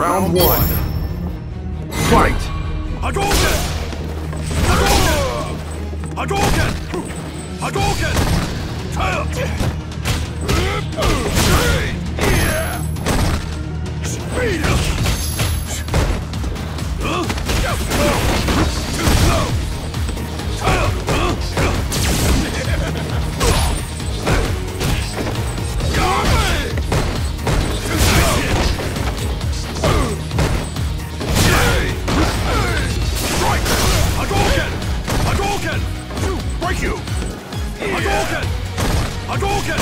Round one. Fight! Hadouken! Hadouken! Hadouken! Speed up! Too slow! Break you! Hadouken! Hadouken!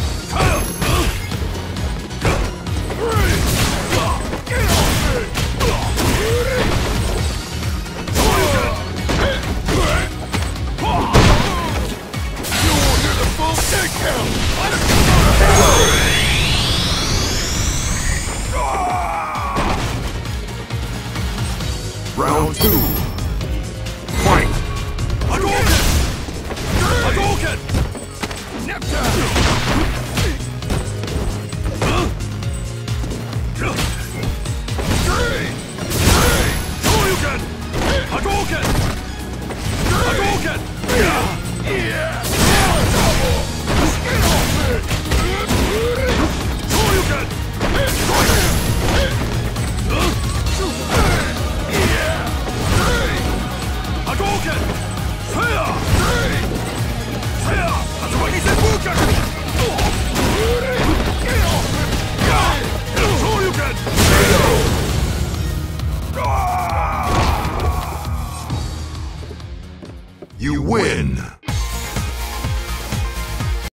Get off me! You're the full kick count! Round two.